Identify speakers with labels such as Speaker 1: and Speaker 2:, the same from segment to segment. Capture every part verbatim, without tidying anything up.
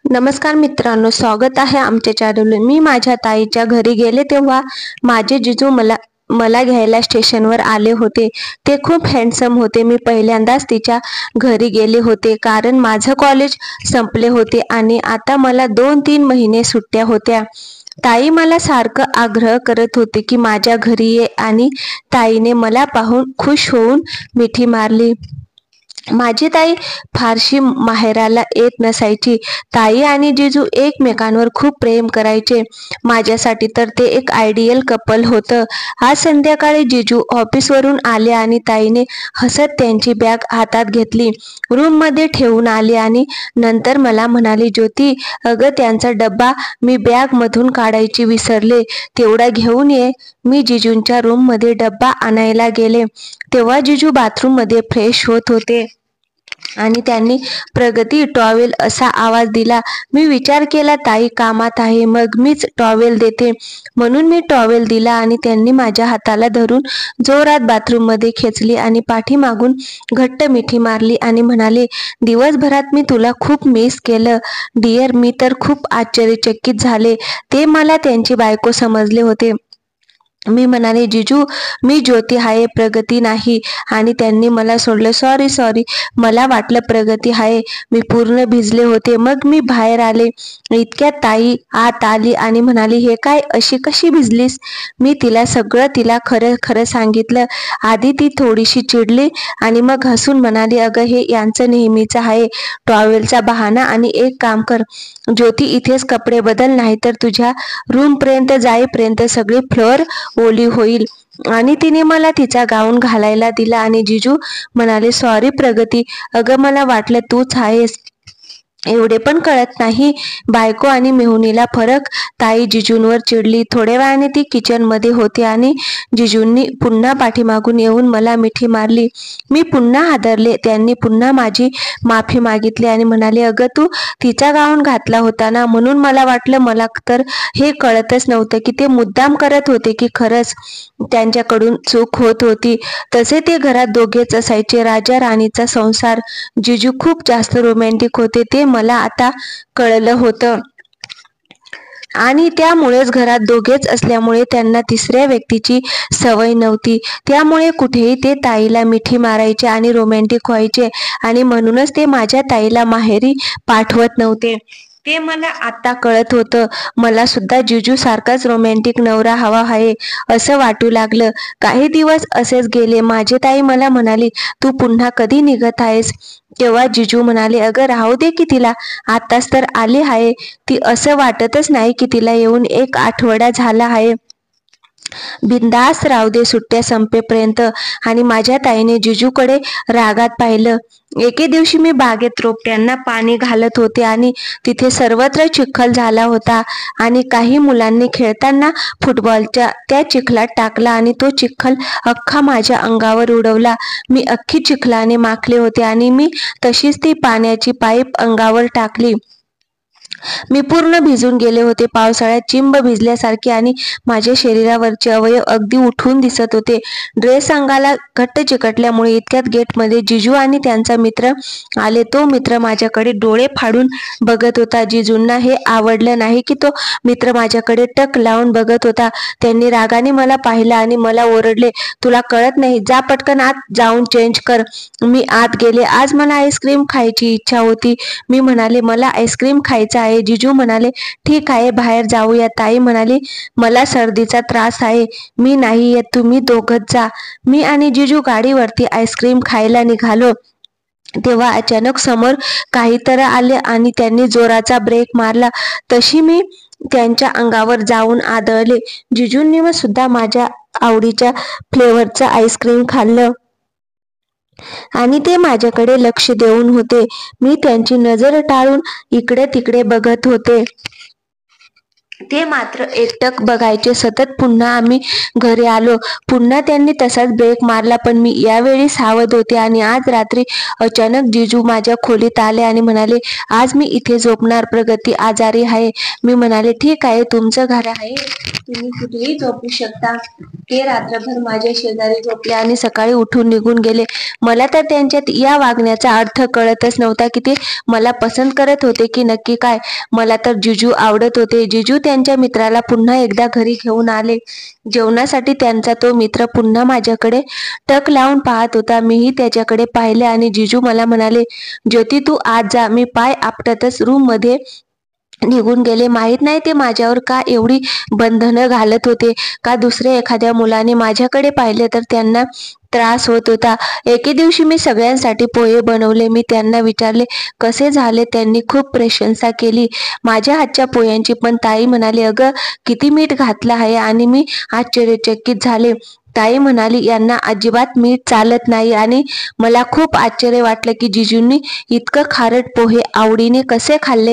Speaker 1: नमस्कार मित्रांनो, स्वागत आहे आमच्या चॅनलवर। मी माझ्या ताईच्या घरी गेले तेव्हा माझे जिजू मला मला घ्यायला स्टेशनवर आले होते। ते खूप हँडसम होते। मी पहिल्यांदाच तिच्या घरी गेले होते कारण माझं कॉलेज संपले होते आणि आता मला दोन तीन महिने सुट्ट्या होत्या। ताई मला सारखं आग्रह करत होते की माझ्या घरी ये आणि ताईने मला पाहून खुश होऊन मिठी मारली। माझी ताई फारशी माहेराला येत नसायची। ताई आणि जिजू एकमेकांवर खूप प्रेम करायचे। माझ्यासाठी तर ते एक आयडियल कपल होतं। आज संध्याकाळी जिजू ऑफिसवरून आले आणि ताईने हसत त्यांची बॅग हातात घेतली, रूम मध्ये ठेवून आली आणि नंतर मला म्हणाली, ज्योती अगं त्यांचा डब्बा मी बॅग मधून काढायची विसरले, तेवढा घेऊन ये। मी जिजूंच्या रूम मध्ये डब्बा आणायला गेले तेव्हा जिजू बाथरूम मध्ये फ्रेश होत होते आणि त्यांनी प्रगती टॉवेल असा आवाज दिला। मी विचार केला ताई कामात आहे, मग मीच टॉवेल देते म्हणून मी टॉवेल दिला आणि त्यांनी माझ्या हाताला धरून जोरात बाथरूम मध्ये खेचली आणि पाठीमागून घट्ट मिठी मारली आणि म्हणाले, दिवसभरात मी तुला खूप मिस केलं डिअर। मी तर खूप आश्चर्यचकित झाले। ते मला त्यांची बायको समजले होते। मी म्हणाले, जिजू मी ज्योती आहे, प्रगती नाही, आणि त्यांनी मला सोडलं। सॉरी सॉरी मला वाटलं प्रगती आहे। मी पूर्ण भिजले होते। मग मी बाहेर आले इतक्यात ताई आत आली आणि म्हणाली, हे काय अशी कशी भिजलीस? मी तिला सगळं तिला खरं खरं सांगितलं। आधी ती थोडीशी चिडली आणि मग हसून म्हणाली, अगं हे यांचं नेहमीच आहे, टॉवेलचा बहाणा। आणि एक काम कर ज्योती, इथेच कपडे बदल, नाहीतर तुझ्या रूम पर्यंत जाईपर्यंत सगळी फ्लोअर ओली होईल। आणि तिने मला तिचा गाऊन घालायला दिला आणि जिजू म्हणाले, सॉरी प्रगती, अगं मला वाटलं तूच आहेस, एवढे पण कळत नाही बायको आणि मेहुणीला फरक। ताई जिजूंवर चिडली। थोड्या वेळाने ती किचन मध्ये होती आणि जिजूंनी पुन्हा पाठीमागून येऊन मला मिठी मारली। मी पुन्हा हादरले। त्यांनी पुन्हा माझी माफी मागितली आणि म्हणाले, अगं तू तिचा गाऊन घातला होता ना, म्हणून मला वाटलं। मला तर हे कळतच नव्हतं की ते मुद्दाम करत होते की खरंच त्यांच्याकडून चूक होत होती। तसे ते घरात दोघेच असायचे, राजा राणीचा संसार। जिजू खूप जास्त रोमॅन्टिक होते, ते मला आता कळलं होतं। आणि त्यामुळेच घरात दोघेच असल्यामुळे त्यांना तिसऱ्या व्यक्तीची सवय नव्हती। त्यामुळे कुठेही ते ताईला मिठी मारायचे आणि रोमॅन्टिक व्हायचे आणि म्हणूनच ते माझ्या ताईला माहेरी पाठवत नव्हते। ते मला आता कळत होतं। मला सुद्धा जिजू सारखाच रोमॅन्टिक नवरा हवा आहे असं वाटू लागलं। काही दिवस असेच गेले। माझी ताई मला म्हणाली, तू पुन्हा कधी निघत आहेस? तेव्हा जिजू म्हणाले, अगं राहू दे की तिला, आताच तर आली आहे ती, असं वाटतच नाही की तिला येऊन एक आठवडा झाला आहे, बिनधास्त राहू दे सुट्ट्या संपेपर्यंत। आणि माझ्या ताईने जिजूकडे रागात पाहिलं। एके दिवशी मी बागेत रोपट्यांना पाणी घालत होते आणि तिथे सर्वत्र चिखल झाला होता आणि काही मुलांनी खेळताना फुटबॉलच्या त्या चिखलात टाकला आणि तो चिखल अख्खा माझ्या अंगावर उडवला। मी अख्खी चिखलाने माखले होते आणि मी तशीच ती पाण्याची पाईप अंगावर टाकली। मी पूर्ण भिजून गेले होते, पावसाळ्यात चिंब भिजल्यासारखे, आणि माझ्या शरीरावरचे अवयव अगदी उठून दिसत होते। ड्रेस अंगाला घट्ट चिकटल्यामुळे इतक्यात गेटमध्ये जिजू आणि त्यांचा मित्र आले। तो मित्र माझ्याकडे डोळे फाडून बघत होता। जिजूंना हे आवडलं नाही की तो मित्र माझ्याकडे टक लावून बघत होता। त्यांनी रागाने मला पाहिलं आणि मला ओरडले, तुला कळत नाही, जा पटकन आत जाऊन चेंज कर। मी आत गेले। आज मला आईस्क्रीम खायची इच्छा होती। मी म्हणाले, मला आईस्क्रीम खायचा आहे। जिजू म्हणाले, ठीक आहे बाहेर जाऊया। ताई म्हणाली, मला सर्दीचा त्रास आहे, मी नाही येत, तुम्ही दोघंच जा। मी आणि जिजू गाडीवरती आईस्क्रीम खायला निघालो तेव्हा अचानक समोर काहीतरी आले आणि त्यांनी जोराचा ब्रेक मारला, तशी मी त्यांच्या अंगावर जाऊन आदळले। जिजूंनी मग सुद्धा माझ्या आवडीच्या फ्लेवरचं आईस्क्रीम खाल्लं आणि ते माझ्याकडे लक्ष देऊन होते। मी त्यांची नजर टाळून इकडे तिकडे बघत होते। ते मात्र एकटक बघायचे सतत. पुन्हा आम्ही घरी आलो. पुन्हा त्यांनी तसाच ब्रेक मारला, पण मी यावेळी सावध होते. आणि आज रात्री अचानक जिजू माझ्या खोलीत आले आणि म्हणाले, आज मी इथे झोपणार, प्रगती आजारी आहे. मी म्हणाले, ठीक आहे, तुमचं घर आहे, तुम्ही कुठेही झोपू शकता. ते रात्रभर माझ्या शेजारी झोपले आणि सकाळी उठून निघून गेले. मला तर त्यांच्या या वागण्याचा अर्थ कळतच नव्हता की ते मला पसंत करत होते की नक्की काय. मला तर जिजू आवडत होते. जिजू त्यांच्या मित्राला पुन्हा एकदा घरी घेऊन आले. जेवणासाठी त्यांचा तो मित्र पुन्हा माझ्याकडे टक लावून पाहत होता. मीही त्याच्याकडे पाहिले आणि जिजू मला म्हणाले, ज्योती तू आज जा. मी पाय आपटतच रूम मध्ये निघून गेले. माहीत नाही ते माझ्यावर का एवढी बंधनं घालत होते, का दुसऱ्या एखाद्या मुलाने माझ्याकडे पाहिले तर त्यांना त्रास होत होता. एके दिवशी मी सगळ्यांसाठी पोहे बनवले. मी त्यांना विचारले कसे झाले. त्यांनी खूप प्रशंसा केली माझ्या हातच्या पोह्यांची. पण ताई म्हणाली, अगं किती मीठ घातलं आहे. आणि मी आश्चर्यचकित झाले. ताई म्हणाली, यांना अजिबात मीठ चालत नाही. आणि मला खूप आश्चर्य वाटलं की जिजूंनी इतकं खारट पोहे आवडीने कसे खाल्ले.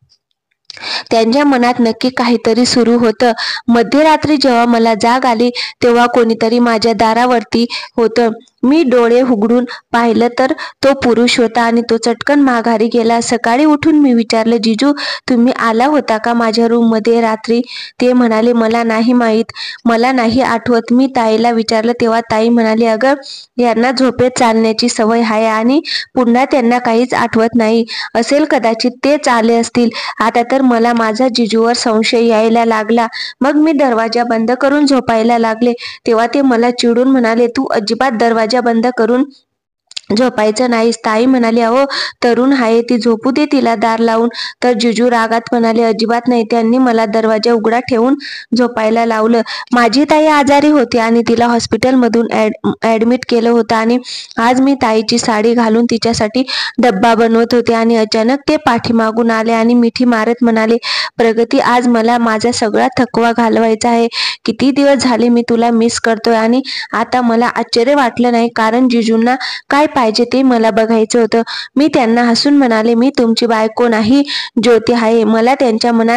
Speaker 1: त्यांच्या मनात नक्की काहीतरी सुरू होतं. मध्यरात्री जेव्हा मला जाग आली तेव्हा कोणीतरी माझ्या दारावरती होतं. मी डोळे उघडून पाहिलं तर तो पुरुष होता आणि तो चटकन माघारी गेला. सकाळी उठून मी विचारलं, जिजू तुम्ही आला होता का माझ्या रूम मध्ये रात्री. ते म्हणाले, मला नाही माहीत, मला नाही आठवत. मी ताईला विचारलं तेव्हा ताई म्हणाली, अगं यांना झोपेत चालण्याची सवय आहे आणि पुन्हा त्यांना काहीच आठवत नाही. असेल कदाचित तेच आले असतील. आता तर मला माझा जिजूवर संशय यायला लागला. मग मी दरवाजा बंद करून झोपायला लागले. तेव्हा ते मला चिडून म्हणाले, तू अजिबात दरवाजा बंद करून झोपायचं नाहीस. ताई म्हणाली, अहो तरुण आहे ती, झोपू दे तिला दार लावून. तर जिजू रागात म्हणाले, अजिबात नाही, त्यांनी मला दरवाजा उघडा ठेवून झोपायला लावलं. माझी ताई आजारी होती आणि तिला हॉस्पिटलमधून ऍडमिट केलं होतं. आणि आज मी ताईची साडी घालून तिच्यासाठी डब्बा बनवत होते आणि अचानक ते पाठीमागून आले आणि मिठी मारत म्हणाले, प्रगती आज मला माझा सगळा थकवा घालवायचा आहे. किती दिवस झाले मी तुला मिस करतोय. आणि आता मला आश्चर्य वाटलं नाही, कारण जिजूंना काय पाहिजे ते मला बघायचं होतं. मी त्यांना हसून म्हणाले, मी तुमची बायको नाही, ज्योती आहे. मला त्यांच्या मनात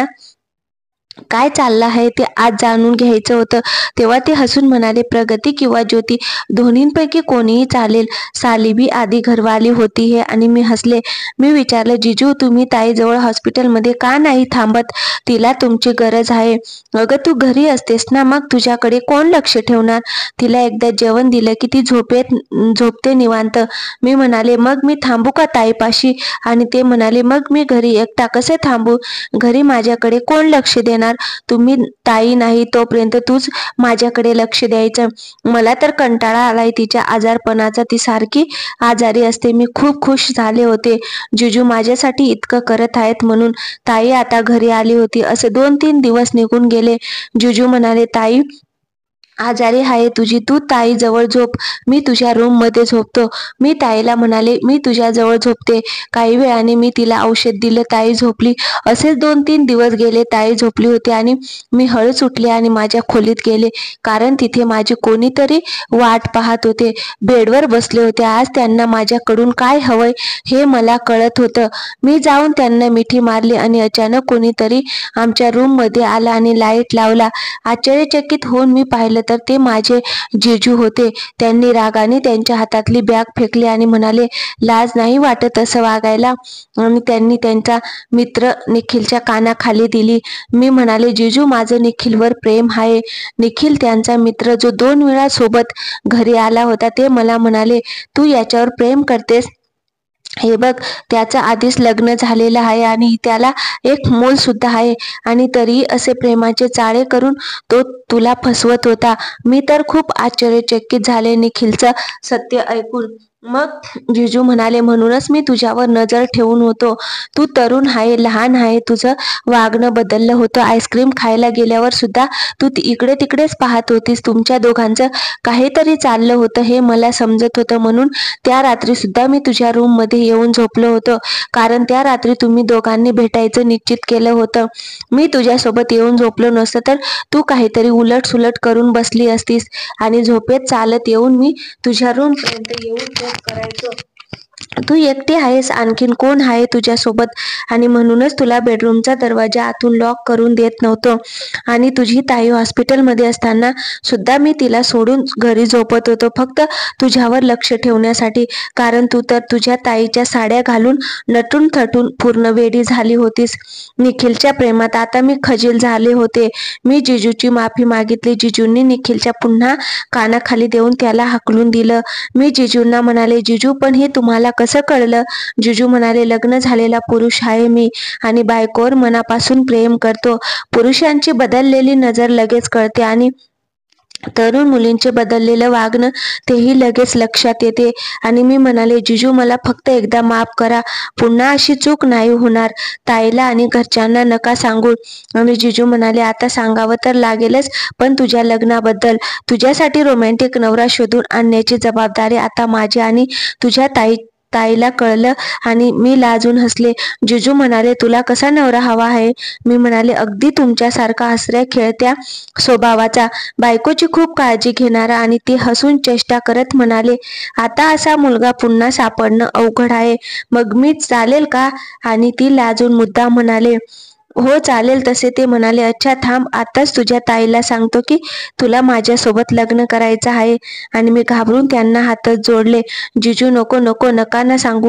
Speaker 1: काय चाललं आहे ते आज जाणून घ्यायचं होतं. तेव्हा ते हसून म्हणाले, प्रगती किंवा ज्योती दोन्हींपैकी कोणीही चालेल. सालिबी आधी घरवाली होती हे. आणि मी हसले. मी विचारलं, जिजू तुम्ही ताईजवळ हॉस्पिटलमध्ये का नाही थांबत. तिला तुमची गरज आहे. अगं तू घरी असतेस ना, मग तुझ्याकडे कोण लक्ष ठेवणार. तिला एकदा जेवण दिलं की ती झोपेत झोपते निवांत. मी म्हणाले, मग मी थांबू का ताईपाशी. आणि ते म्हणाले, मग मी घरी एकटा कसे थांबू. घरी माझ्याकडे कोण लक्ष देणार. तुम्ही ताई नाही तोपर्यंत तूच माझ्याकडे लक्ष द्यायचं. मला तर कंटाळा आलाय तिच्या आजारपणाचा. ती सारखी आजारी असते. मी खूप खुश झाले होते जिजू माझ्यासाठी इतकं करत आहेत म्हणून. ताई आता घरी आली होती. असे दोन तीन दिवस निघून गेले. जिजू म्हणाले, ताई आजारी आहे तुझी, तू ताई जवळ झोप, मी तुझ्या रूम मध्ये झोपतो. मी ताईला म्हणाले, मी तुझ्या जवळ झोपते. काही वेळाने मी तिला औषध दिलं. ताई झोपली. असेच दोन तीन दिवस गेले. ताई झोपली होती आणि मी हळूच उठले आणि माझ्या खोलीत गेले, कारण तिथे माझे कोणीतरी वाट पाहत होते. बेडवर बसले होते. आज त्यांना माझ्याकडून काय हवंय हे मला कळत होतं. मी जाऊन त्यांना मिठी मारली आणि अचानक कोणीतरी आमच्या रूम मध्ये आला आणि लाईट लावला. आश्चर्यचकित होऊन मी पाहिलं तर ते माझे जिजू होते. त्यांनी रागाने त्यांच्या हातातली बॅग फेकली आणि म्हणाले, लाज नाही वाटत असं वागायला. आणि त्यांनी त्यांचा मित्र निखिलच्या कानाखाली दिली. मी म्हणाले, जिजू माझं निखिलवर प्रेम आहे. निखिल त्यांचा मित्र जो दोन वेळा सोबत घरी आला होता ते मला म्हणाले, तू याच्यावर प्रेम करतेस. हे बघ, त्याचं आधीच लग्न झालेलं आहे आणि त्याला एक मूल सुद्धा आहे. आणि तरीही असे प्रेमाचे चाळे करून तो तुला फसवत होता. मी तर खूप आश्चर्यचकित झाले निखिलचं सत्य ऐकून. मग जिजू म्हणाले, म्हणूनच मी तुझ्यावर नजर ठेवून होतो. तू तरुण आहे, लहान आहे, तुझं वागणं बदललं होतं. आईस्क्रीम खायला गेल्यावर सुद्धा तू इकडे तिकडेच पाहत होतीस. तुमच्या दोघांचं काहीतरी चाललं होतं हे मला समजत होतं. म्हणून त्या रात्री सुद्धा मी तुझ्या रूम मध्ये येऊन झोपलो होतो, कारण त्या रात्री तुम्ही दोघांनी भेटायचं निश्चित केलं होतं. मी तुझ्यासोबत येऊन झोपलो नसतं तर तू काहीतरी उलट सुलट करून बसली असतीस आणि झोपेत चालत येऊन मी तुझ्या रूम पर्यंत येऊन फोन करायचो. तू एकटी आहेस, आणखीन कोण आहे तुझ्यासोबत? आणि म्हणूनच तुला बेडरूमचा दरवाजा आतून लॉक करून देत नव्हतो. आणि तुझी ताई हॉस्पिटलमध्ये असताना सुद्धा मी तिला सोडून घरी झोपत होतो, फक्त तुझ्यावर लक्ष ठेवण्यासाठी. कारण तू तर तुझ्या ताईच्या साड्या घालून नटून थटून पूर्ण वेडी झाली होतीस निखिलच्या प्रेमात. आता मी खजील झाले होते. मी जिजूची माफी मागितली. जिजूंनी निखिलच्या पुन्हा कानाखाली देऊन त्याला हाकलून दिलं. मी जिजूंना म्हणाले, जिजू पण हे तुम्हाला कसं कळलं? जिजू म्हणाले, लग्न झालेला पुरुष आहे मी आणि बायकोवर मनापासून प्रेम करतो. पुरुषांची बदललेली नजर लगेच कळते आणि तरुण मुलींचे बदललेलं वागणं तेही लगेच लक्षात येते. आणि मी म्हणाले, जिजू मला फक्त एकदा माफ करा, पुन्हा अशी चूक नाही होणार. ताईला आणि घरच्यांना नका सांगू. आणि जिजू म्हणाले, आता सांगावं तर लागेलच, पण तुझ्या लग्नाबद्दल. तुझ्यासाठी रोमॅन्टिक नवरा शोधून आणण्याची जबाबदारी आता माझी. आणि तुझ्या ताई ताईला कळलं आणि मी लाजून हसले. जिजू म्हणाले, तुला कसा नवरा हवा आहे? मी म्हणाले, अगदी तुमच्यासारखा हसऱ्या खेळत्या स्वभावाचा, बायकोची खूप काळजी घेणारा. आणि ते हसून चेष्टा करत म्हणाले, आता असा मुलगा पुन्हा सापडणं अवघड आहे. मग मी चालेल का? आणि ती लाजून मुद्दाम म्हणाले, हो चालेल. तसे ते म्हणाले, अच्छा थांब, आताच तुझ्या ताईला सांगतो की तुला माझ्यासोबत लग्न करायचं आहे. आणि मी घाबरून त्यांना हातच जोडले. जिजू नको नको, नका ना सांगू.